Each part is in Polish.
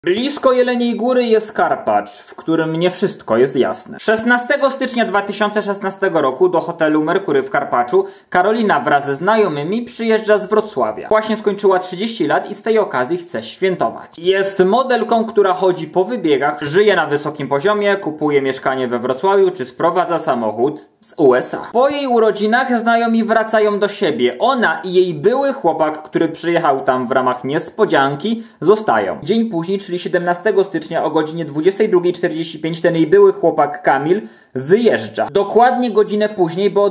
Blisko Jeleniej Góry jest Karpacz, w którym nie wszystko jest jasne. 16 stycznia 2016 roku do hotelu Merkury w Karpaczu Karolina wraz ze znajomymi przyjeżdża z Wrocławia. Właśnie skończyła 30 lat i z tej okazji chce świętować. Jest modelką, która chodzi po wybiegach, żyje na wysokim poziomie, kupuje mieszkanie we Wrocławiu czy sprowadza samochód z USA. Po jej urodzinach znajomi wracają do siebie. Ona i jej były chłopak, który przyjechał tam w ramach niespodzianki, zostają. Dzień później, czyli 17 stycznia o godzinie 22:45 ten jej były chłopak Kamil wyjeżdża. Dokładnie godzinę później, bo o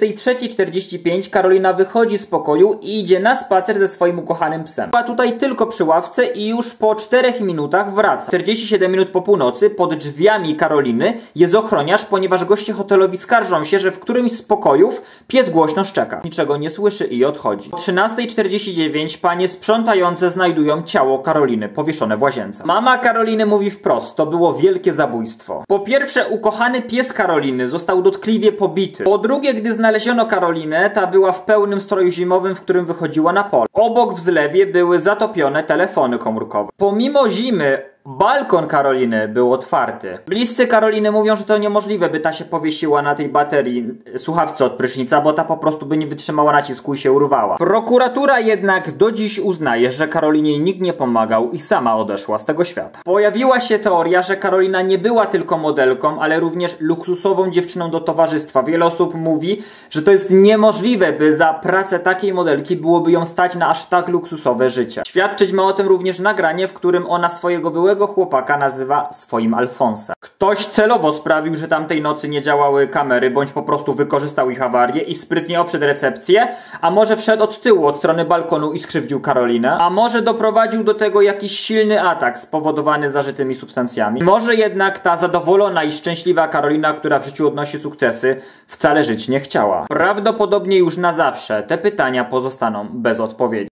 23:45 Karolina wychodzi z pokoju i idzie na spacer ze swoim ukochanym psem. Była tutaj tylko przy ławce i już po 4 minutach wraca. 47 minut po północy pod drzwiami Karoliny jest ochroniarz, ponieważ goście hotelowi skarżą się, że w którymś z pokojów pies głośno szczeka. Niczego nie słyszy i odchodzi. O 13:49 panie sprzątające znajdują ciało Karoliny powieszone w łazience. Mama Karoliny mówi wprost, to było wielkie zabójstwo. Po pierwsze, ukochany pies Karoliny został dotkliwie pobity. Po drugie, gdy znaleziono Karolinę, ta była w pełnym stroju zimowym, w którym wychodziła na pole. Obok w zlewie były zatopione telefony komórkowe. Pomimo zimy balkon Karoliny był otwarty. Bliscy Karoliny mówią, że to niemożliwe, by ta się powiesiła na tej baterii słuchawce od prysznica, bo ta po prostu by nie wytrzymała nacisku i się urwała. Prokuratura jednak do dziś uznaje, że Karolinie nikt nie pomagał i sama odeszła z tego świata. Pojawiła się teoria, że Karolina nie była tylko modelką, ale również luksusową dziewczyną do towarzystwa. Wiele osób mówi, że to jest niemożliwe, by za pracę takiej modelki byłoby ją stać na aż tak luksusowe życie. Świadczyć ma o tym również nagranie, w którym ona swojego byłego chłopaka nazywa swoim Alfonsem. Ktoś celowo sprawił, że tamtej nocy nie działały kamery, bądź po prostu wykorzystał ich awarię i sprytnie obszedł recepcję, a może wszedł od tyłu, od strony balkonu i skrzywdził Karolinę, a może doprowadził do tego jakiś silny atak spowodowany zażytymi substancjami. Może jednak ta zadowolona i szczęśliwa Karolina, która w życiu odnosi sukcesy, wcale żyć nie chciała. Prawdopodobnie już na zawsze te pytania pozostaną bez odpowiedzi.